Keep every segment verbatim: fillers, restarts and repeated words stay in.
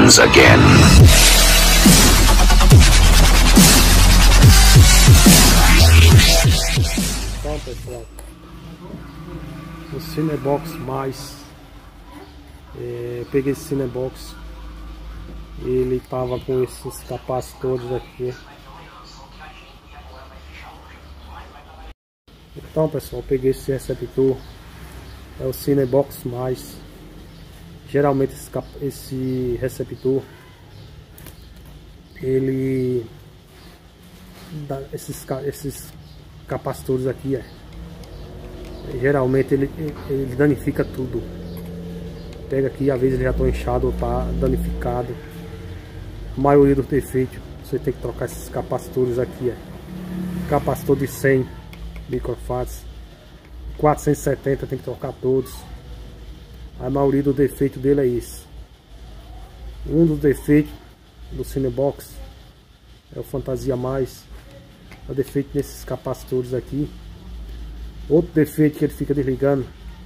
begins again. Bom, pessoal, o Cinebox mais, é, eu peguei esse Cinebox, ele tava com esses capacitores aqui. Então, pessoal, eu peguei esse receptor, é o Cinebox mais. Geralmente esse, cap esse receptor, ele dá esses, esses capacitores aqui, é, geralmente ele, ele danifica tudo. Pega aqui, às vezes ele já está inchado ou tá danificado. A maioria dos defeitos você tem que trocar esses capacitores aqui, é. Capacitor de cem microfarads, quatrocentos e setenta tem que trocar todos. A maioria do defeito dele é esse. Um dos defeitos do Cinebox é o Fantasia Mais, é o defeito nesses capacitores aqui. Outro defeito que ele fica desligando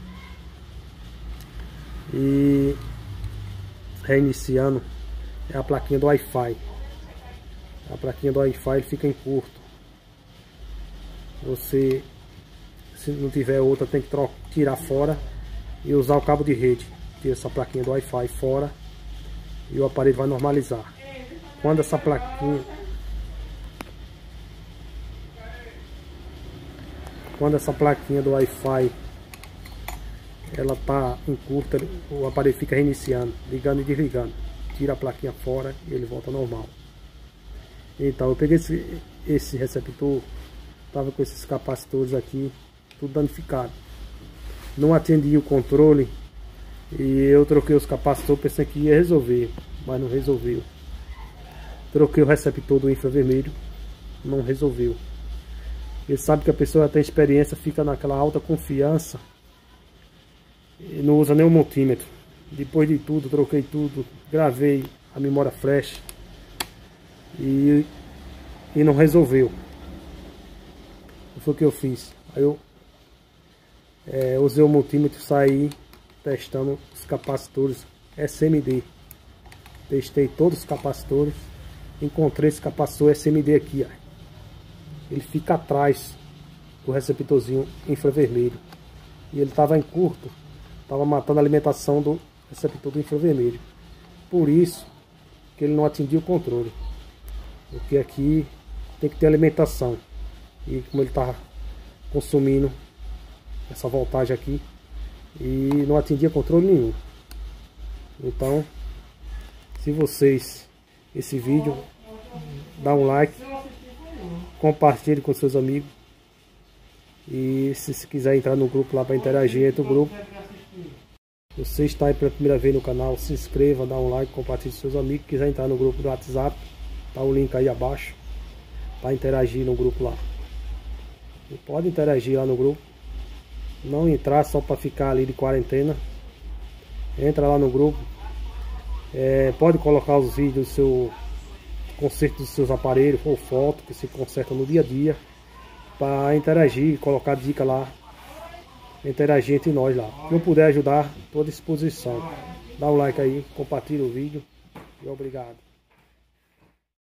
e reiniciando é a plaquinha do Wi-Fi. A plaquinha do Wi-Fi fica em curto. Você, se não tiver outra, tem que trocar, tirar fora e usar o cabo de rede. Tira essa plaquinha do Wi-Fi fora e o aparelho vai normalizar. Quando essa plaquinha Quando essa plaquinha do Wi-Fi ela tá em curta, o aparelho fica reiniciando, ligando e desligando. Tira a plaquinha fora e ele volta normal. Então eu peguei esse, esse receptor, tava com esses capacitores aqui, tudo danificado. Não atendia o controle e eu troquei os capacitores, pensei que ia resolver, mas não resolveu. Troquei o receptor do infravermelho, não resolveu. Ele sabe que a pessoa já tem experiência, fica naquela alta confiança e não usa nem o multímetro. Depois de tudo, troquei tudo, gravei a memória flash e, e não resolveu. Foi o que eu fiz. Aí eu é, usei o multímetro e saí testando os capacitores S M D. Testei todos os capacitores, encontrei esse capacitor S M D aqui, ó. Ele fica atrás do receptorzinho infravermelho e ele estava em curto, estava matando a alimentação do receptor do infravermelho. Por isso que ele não atendia o controle, porque aqui tem que ter alimentação e como ele está consumindo essa voltagem aqui e não atendia controle nenhum. Então, se vocês esse vídeo, dá um like, compartilhe com seus amigos e se, se quiser entrar no grupo lá para interagir, entre o grupo. Você está aí pela primeira vez no canal, se inscreva, dá um like, compartilhe com seus amigos. Quiser entrar no grupo do WhatsApp, tá o link aí abaixo para interagir no grupo lá. E pode interagir lá no grupo, não entrar só para ficar ali de quarentena. Entra lá no grupo, é, pode colocar os vídeos do seu conserto dos seus aparelhos ou foto que se conserta no dia a dia, para interagir, colocar dica lá, interagir entre nós lá. Se eu puder ajudar, estou à disposição. Dá um like aí, compartilha o vídeo e obrigado.